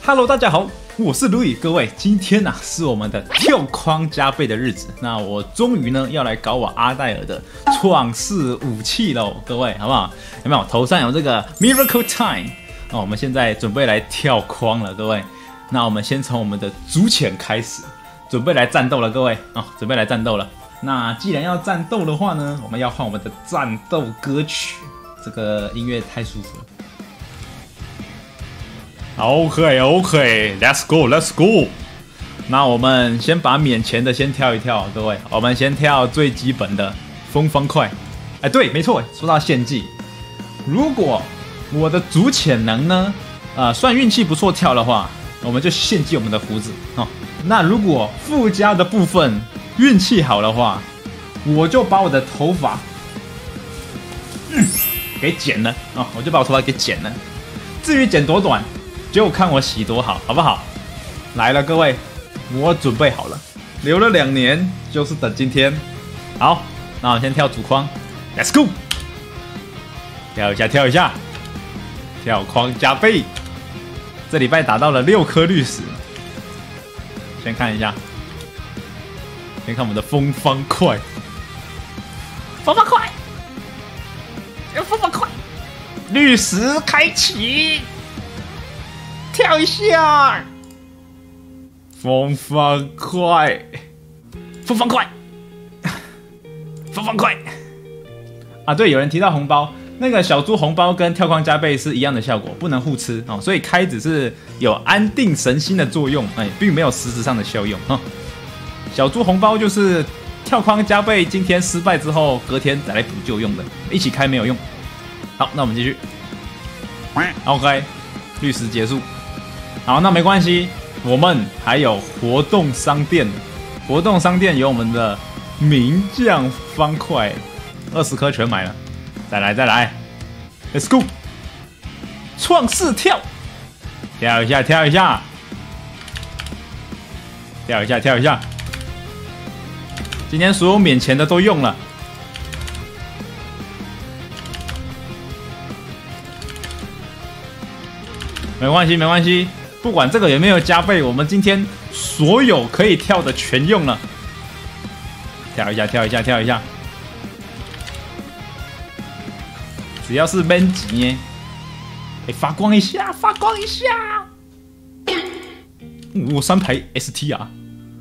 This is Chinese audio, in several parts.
Hello， 大家好，我是卢宇。各位，今天呢、是我们的跳框加倍的日子。那我终于呢要来搞我阿黛尔的创世武器喽，各位好不好？有没有头上有这个 Miracle Time？ 我们现在准备来跳框了，各位。那我们先从我们的主潜开始，准备来战斗了，各位准备来战斗了。那既然要战斗的话呢，我们要换我们的战斗歌曲，这个音乐太舒服了。OK，Let's go，Let's go。那我们先把免钱的先跳一跳，各位，我们先跳最基本的风方块。哎，对，没错，说到献祭，如果我的主潜能呢，算运气不错跳的话，我们就献祭我们的胡子哦。那如果附加的部分运气好的话，我就把我的头发，给剪了哦，我就把我头发给剪了。至于剪多短，就看我洗多好，好不好？来了，各位，我准备好了，留了2年，就是等今天。好，那我先跳主框 ，Let's go， 跳一下，跳一下，跳框加倍。这礼拜打到了6颗绿石，先看一下，先看我们的风方块，风方块，风方块，绿石开启。跳一下，风方块，风方块，风方块啊！对，有人提到红包，那个小猪红包跟跳框加倍是一样的效果，不能互吃哦。所以开只是有安定神心的作用，并没有实质上的效用哦。小猪红包就是跳框加倍，今天失败之后，隔天再来补救用的，一起开没有用。好，那我们继续。OK， 绿石结束。好，那没关系，我们还有活动商店。活动商店有我们的名将方块，20颗全买了。再来 ，Let's go！ 创世跳，跳一下，跳一下，跳一下，跳一下。今天所有免钱的都用了。没关系，没关系。不管这个有没有加倍，我们今天所有可以跳的全用了。跳一下，跳一下，跳一下，只要是闷级，发光一下，发光一下。我3排 ST 啊，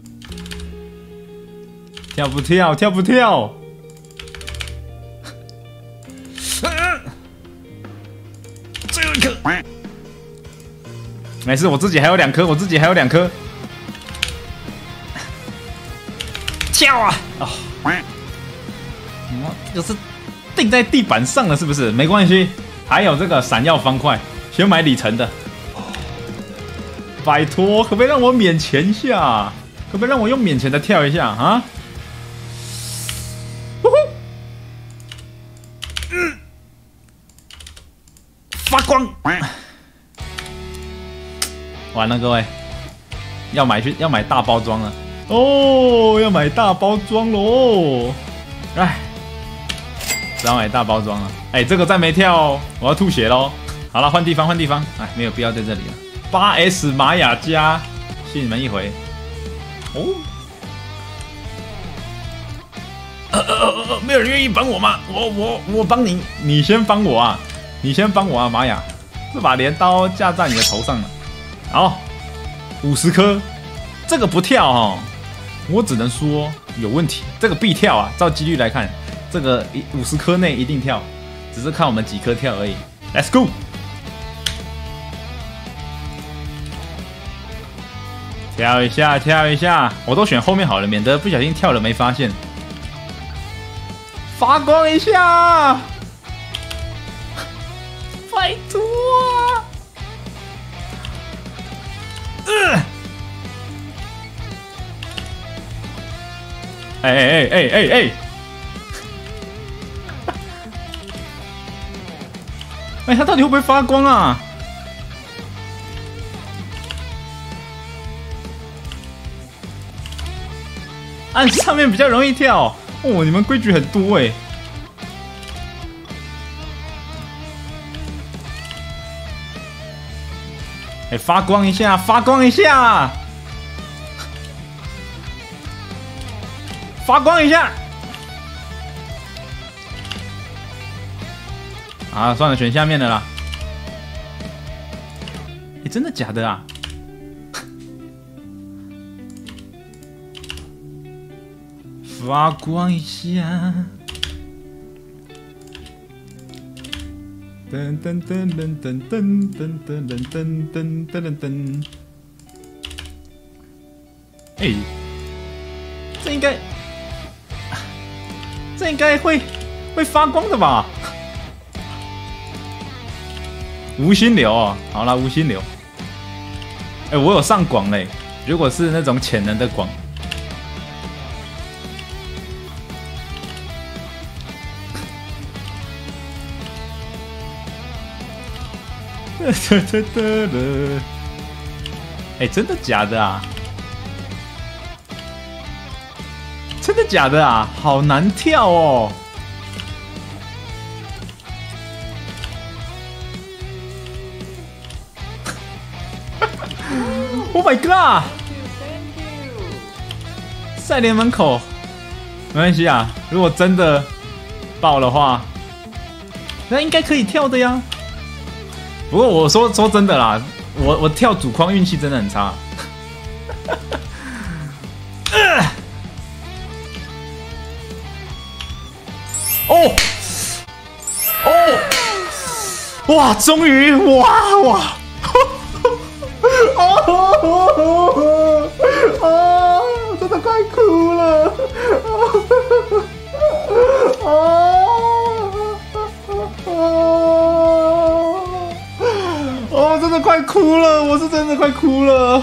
跳不跳？跳不跳？最后一颗。没事，我自己还有2颗，我自己还有2颗。跳啊！就是定在地板上了，是不是？没关系，还有这个闪耀方块，先买里程的。拜托，可不可以让我免钱一下？可不可以让我用免钱的跳一下啊？发光！完了，各位，要买大包装了哦，要买大包装喽！哎，只要买大包装了。这个再没跳，我要吐血喽！好了，换地方，换地方。没有必要在这里了。8S 玛雅加，信你们一回。哦，没有人愿意帮我吗？我帮你，你先帮我啊！你先帮我啊，玛雅！这把镰刀架在你的头上了。好，50颗，这个不跳哦，我只能说有问题。这个必跳啊，照几率来看，这个50颗内一定跳，只是看我们几颗跳而已。Let's go！ 跳一下，跳一下，我都选后面好了，免得不小心跳了没发现。发光一下，拜托啊！他到底会不会发光啊？按上面比较容易跳哦，你们规矩很多哎，发光一下，发光一下，发光一下。啊，算了，选下面的啦。哎，真的假的啊？发光一下。噔噔噔噔噔噔噔噔噔噔噔噔噔。哎，这应该会发光的吧？无心流哦，好啦，无心流。哎，我有上广嘞，如果是那种潜能的广。哎，真的假的啊？真的假的啊？好难跳哦！Oh my god！ 赛联门口，没关系啊。如果真的爆的话，那应该可以跳的呀。不过我说真的啦，我跳主框运气真的很差。哦哦，哇！终于哇！真的快哭了！真的快哭了，我是真的快哭了，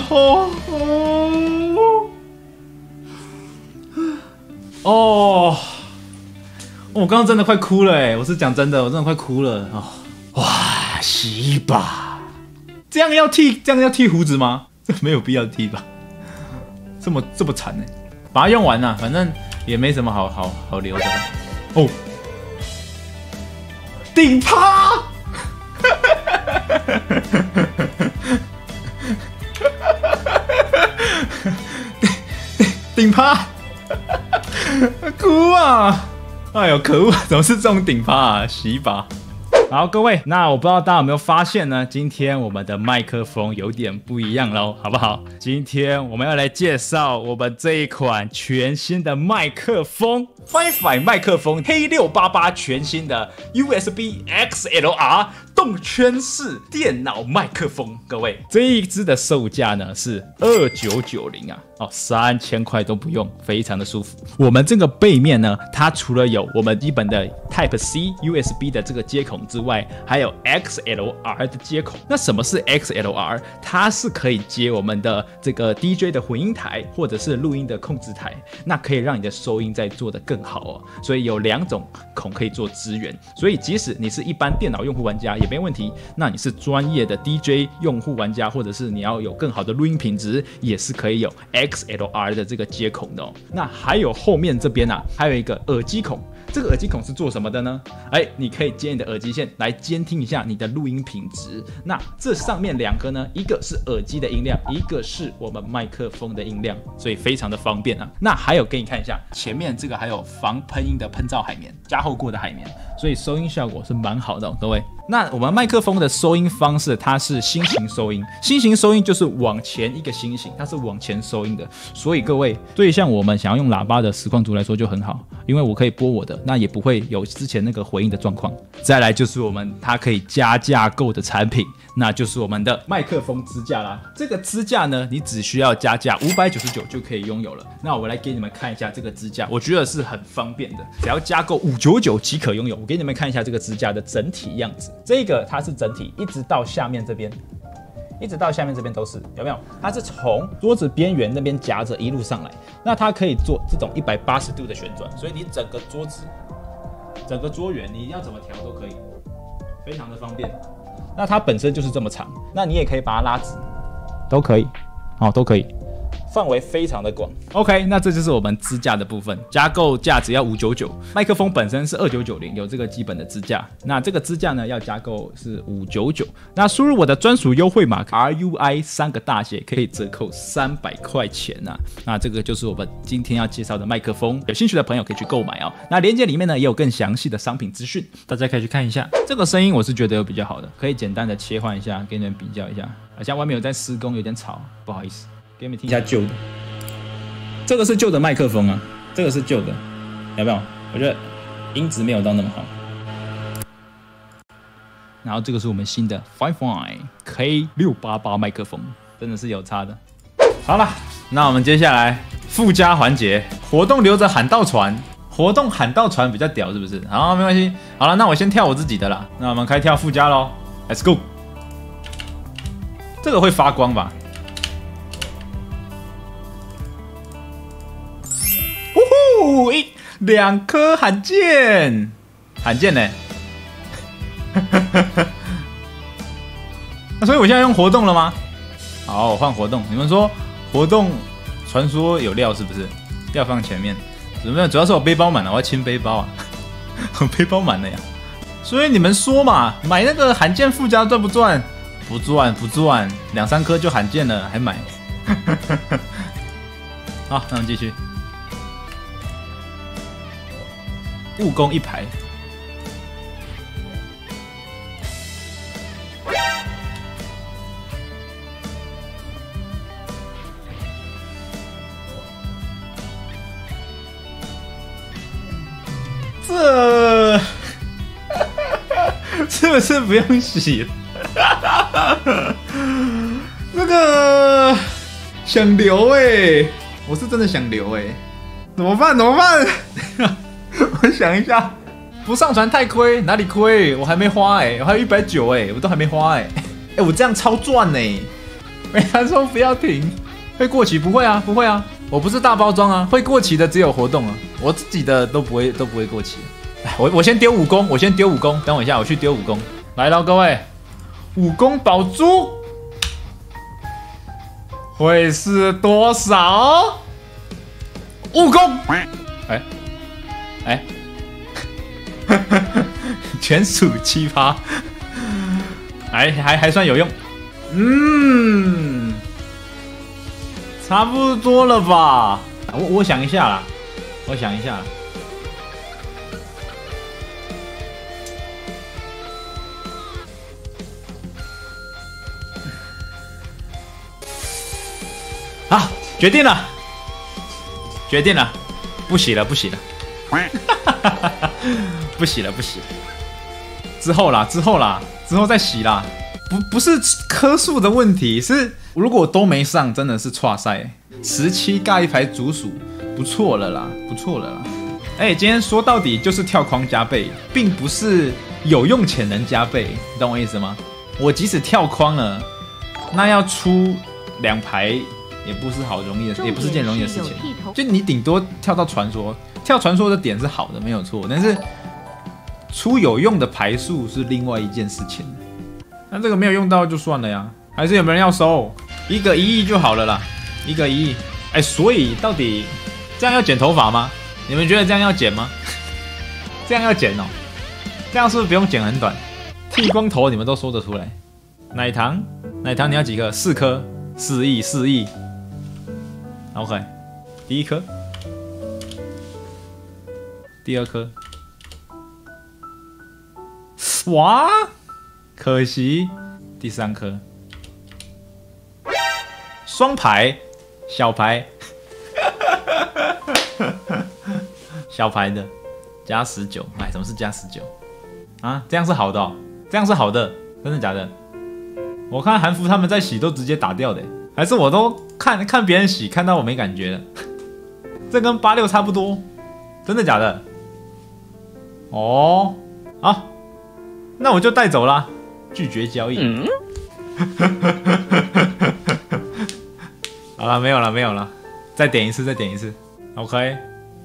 我刚刚真的快哭了哎，我是讲真的，我真的快哭了哦，哇，洗吧，这样要剃胡子吗？这没有必要剃吧？这么惨呢？把它用完了，反正也没什么好留的哦，顶趴。顶趴，哭啊！哎呦，可恶，怎么是这种顶趴啊？洗吧。好，各位，那我不知道大家有没有发现呢？今天我们的麦克风有点不一样喽，好不好？今天我们要来介绍我们这一款全新的麦克风 ，Fi-Fi 麦克风黑688全新的 USB XLR 动圈式电脑麦克风。各位，这一支的售价呢是2990啊，哦，3000块都不用，非常的舒服。我们这个背面呢，它除了有我们基本的 Type C USB 的这个接孔之外，还有 XLR 的接孔。那什么是 XLR？ 它是可以接我们的这个 DJ 的混音台，或者是录音的控制台，那可以让你的收音再做得更好哦。所以有2种孔可以做支援，所以即使你是一般电脑用户玩家也没问题。那你是专业的 DJ 用户玩家，或者是你要有更好的录音品质，也是可以有 XLR 的这个接孔的哦。那还有后面这边啊，还有一个耳机孔。这个耳机孔是做什么的呢？你可以接你的耳机线来监听一下你的录音品质。那这上面2个呢，一个是耳机的音量，一个是我们麦克风的音量，所以非常的方便啊。那还有给你看一下，前面这个还有防喷音的喷罩海绵，加厚过的海绵，所以收音效果是蛮好的哦，各位。那我们麦克风的收音方式，它是心形收音，心形收音就是往前一个心形，它是往前收音的。所以各位，对像我们想要用喇叭的实况组来说就很好，因为我可以播我的，那也不会有之前那个回音的状况。再来就是我们它可以加价购的产品，那就是我们的麦克风支架啦。这个支架呢，你只需要加价599就可以拥有了。那我来给你们看一下这个支架，我觉得是很方便的，只要加购599即可拥有。我给你们看一下这个支架的整体样子，这个它是整体，一直到下面这边。一直到下面这边都是，有没有？它是从桌子边缘那边夹着一路上来，那它可以做这种180度的旋转，所以你整个桌子、整个桌缘你要怎么调都可以，非常的方便。那它本身就是这么长，那你也可以把它拉直，都可以，哦，都可以， 范围非常的广。OK， 那这就是我们支架的部分，加购价只要599，麦克风本身是2990，有这个基本的支架。那这个支架呢，要加购是599。那输入我的专属优惠码 RUI 3个大写，可以折扣300块钱啊。那这个就是我们今天要介绍的麦克风，有兴趣的朋友可以去购买哦。那链接里面呢也有更详细的商品资讯，大家可以去看一下。这个声音我是觉得有比较好的，可以简单的切换一下，给你们比较一下。好像外面有在施工，有点吵，不好意思，给你们听一下旧的。这个是旧的麦克风啊，这个是旧的，有没有？我觉得音质没有到那么好。然后这个是我们新的 Firefly K688 麦克风，真的是有差的。好了，那我们接下来附加环节，活动留着喊到传，活动喊到传比较屌，是不是？好，没关系。好了，那我先跳我自己的啦。那我们开跳附加咯 ，Let's go。这个会发光吧？呜呼，2颗罕见，罕见呢。那所以我现在用活动了吗？好，我换活动。你们说活动传说有料是不是？料放前面，怎么样？主要是我背包满了，我要清背包啊，我背包满了呀。所以你们说嘛，买那个罕见附加赚不赚？不赚不赚，2、3颗就罕见了，还买。好，那我们继续。务工1排。这是不是不用洗了？这个想留我是真的想留怎么办？怎么办？我想一下，不上传太亏，哪里亏？我还没花我还有190我都还没花我这样超赚没他说不要停，会过期？不会啊，不会啊，我不是大包装啊，会过期的只有活动啊，我自己的都不会过期。我先丢武功，等我一下，我去丢武功。来了，各位，武功宝珠会是多少？武功，全属7%，还算有用，差不多了吧？我想一下啦，好，决定了，不洗了，不洗了，之后再洗啦。不是颗数的问题，是如果都没上，真的是挫赛。17尬1排竹鼠，不错了啦。今天说到底就是跳框加倍，并不是有用潜能加倍，你懂我意思吗？我即使跳框了，那要出2排也不是也不是件容易的事情。就你顶多跳到传说，跳传说的点是好的，没有错，但是出有用的排数是另外一件事情。那这个没有用到就算了呀，还是有没有人要收？一个1亿就好了啦，一个1亿。所以到底这样要剪头发吗？你们觉得这样要剪吗？这样要剪哦，这样是不是不用剪很短？剃光头你们都说得出来。奶糖你要几颗？4颗，4亿。OK， 第1颗，第2颗，哇，可惜，第3颗，双排，小排，小排的，加19，什么是加19？啊，这样是好的哦，真的假的？我看韩服他们在洗都直接打掉的，还是我都看别人洗，看到我没感觉了。这跟86差不多，真的假的？哦，好，那我就带走啦，拒绝交易。好了，没有了，再点一次。OK。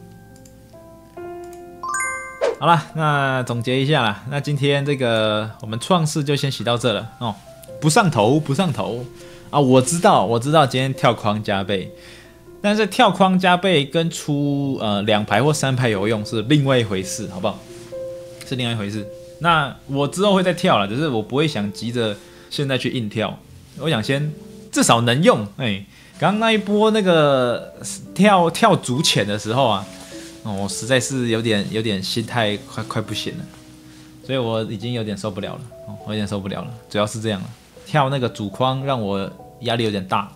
好了，那总结一下啦。那今天这个我们创世就先洗到这了哦，不上头啊！我知道今天跳框加倍， 但是跳框加倍跟出2排或3排有用是另外一回事，好不好？是另外一回事。那我之后会再跳了，只是我不会想急着现在去硬跳，我想先至少能用。刚刚那一波那个跳足潜的时候啊，我实在是有点心态快不行了，所以我已经有点受不了了，我有点受不了了，主要是这样了。跳那个主框让我压力有点大，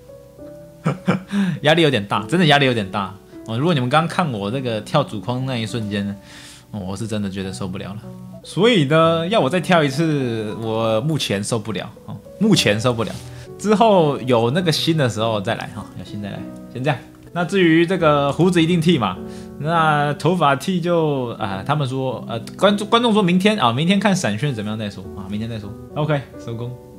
压力有点大，真的压力有点大。如果你们刚刚看我那个跳主框那一瞬间呢，我是真的觉得受不了了。所以呢，要我再跳一次，我目前受不了，目前受不了。之后有那个新的时候再来哈，有新再来，先这样。那至于这个胡子一定剃嘛，那头发剃就他们说观众说明天看闪炫怎么样再说啊，明天再说。OK， 收工。